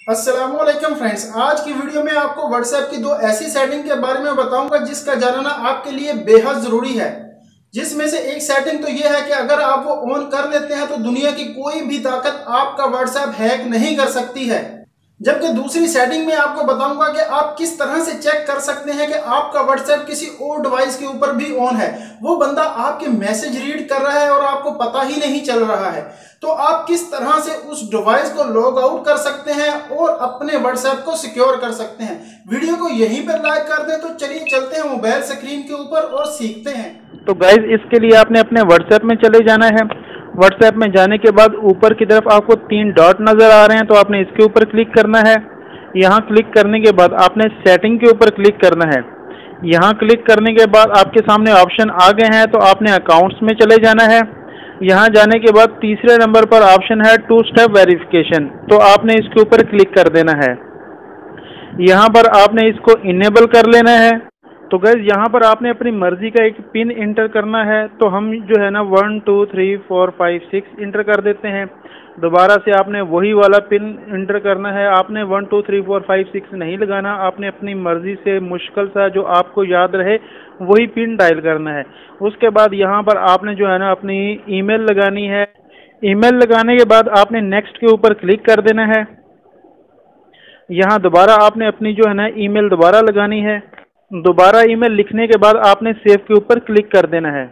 अस्सलामुअलैकुम फ्रेंड्स, आज की वीडियो में आपको व्हाट्सएप की दो ऐसी सेटिंग के बारे में बताऊंगा जिसका जानना आपके लिए बेहद जरूरी है। जिसमें से एक सेटिंग तो यह है कि अगर आप वो ऑन कर लेते हैं तो दुनिया की कोई भी ताकत आपका व्हाट्सएप हैक नहीं कर सकती है। जबकि दूसरी सेटिंग में आपको बताऊंगा कि आप किस तरह से चेक कर सकते हैं कि आपका व्हाट्सएप किसी और डिवाइस के ऊपर भी ऑन है, वो बंदा आपके मैसेज रीड कर रहा है और आपको पता ही नहीं चल रहा है। तो आप किस तरह से उस डिवाइस को लॉग आउट कर सकते हैं और अपने व्हाट्सएप को सिक्योर कर सकते हैं। वीडियो को यहीं पर लाइक कर दें। तो चलिए चलते हैं मोबाइल स्क्रीन के ऊपर और सीखते हैं। तो गाइज इसके लिए आपने अपने व्हाट्सएप में चले जाना है। व्हाट्सएप में जाने के बाद ऊपर की तरफ आपको 3 डॉट नज़र आ रहे हैं, तो आपने इसके ऊपर क्लिक करना है। यहाँ क्लिक करने के बाद आपने सेटिंग के ऊपर क्लिक करना है। यहाँ क्लिक करने के बाद आपके सामने ऑप्शन आ गए हैं, तो आपने अकाउंट्स में चले जाना है। यहाँ जाने के बाद तीसरे नंबर पर ऑप्शन है 2 स्टेप वेरिफिकेशन, तो आपने इसके ऊपर क्लिक कर देना है। यहाँ पर आपने इसको इनेबल कर लेना है। तो गाइज यहाँ पर आपने अपनी मर्जी का एक पिन इंटर करना है, तो हम जो है ना 1 2 3 4 5 6 इंटर कर देते हैं। दोबारा से आपने वही वाला पिन इंटर करना है। आपने 1 2 3 4 5 6 नहीं लगाना, आपने अपनी मर्जी से मुश्किल सा जो आपको याद रहे वही पिन डायल करना है। उसके बाद यहाँ पर आपने जो है ना अपनी ईमेल लगानी है। ईमेल लगाने के बाद आपने नेक्स्ट के ऊपर क्लिक कर देना है। यहाँ दोबारा आपने अपनी जो है ना ईमेल दोबारा लगानी है। दोबारा ईमेल लिखने के बाद आपने सेव के ऊपर क्लिक कर देना है।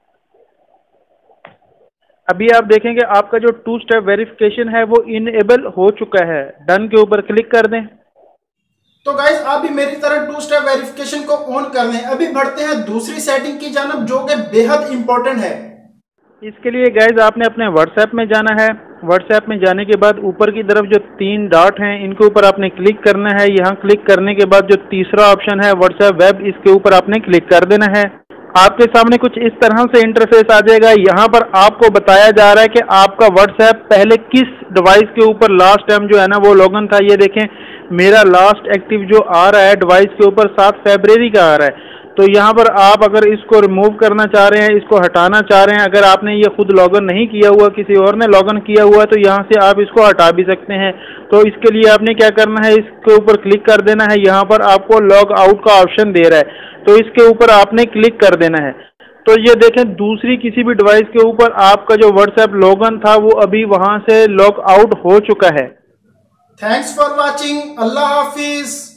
अभी आप देखेंगे आपका जो 2 स्टेप वेरिफिकेशन है वो इनेबल हो चुका है। डन के ऊपर क्लिक कर दें। तो गाइज आप भी मेरी तरह 2 स्टेप वेरिफिकेशन को ऑन कर लें। अभी बढ़ते हैं दूसरी सेटिंग की जानब जो कि बेहद इंपॉर्टेंट है। इसके लिए गाइज आपने अपने व्हाट्सएप में जाना है। व्हाट्सएप में जाने के बाद ऊपर की तरफ जो 3 डॉट हैं इनके ऊपर आपने क्लिक करना है। यहाँ क्लिक करने के बाद जो तीसरा ऑप्शन है व्हाट्सएप वेब, इसके ऊपर आपने क्लिक कर देना है। आपके सामने कुछ इस तरह से इंटरफेस आ जाएगा। यहाँ पर आपको बताया जा रहा है कि आपका व्हाट्सएप पहले किस डिवाइस के ऊपर लास्ट टाइम जो है ना वो लॉगिन था। ये देखें मेरा लास्ट एक्टिव जो आ रहा है डिवाइस के ऊपर 7 फरवरी का आ रहा है। तो यहाँ पर आप अगर इसको रिमूव करना चाह रहे हैं, इसको हटाना चाह रहे हैं, अगर आपने ये खुद लॉगिन नहीं किया हुआ किसी और ने लॉगिन किया हुआ, तो यहाँ से आप इसको हटा भी सकते हैं। तो इसके लिए आपने क्या करना है, इसके ऊपर क्लिक कर देना है। यहाँ पर आपको लॉग आउट का ऑप्शन दे रहा है, तो इसके ऊपर आपने क्लिक कर देना है। तो ये देखें दूसरी किसी भी डिवाइस के ऊपर आपका जो व्हाट्सएप लॉगिन था वो अभी वहाँ से लॉग आउट हो चुका है। Thanks for watching. अल्लाह हाफिज।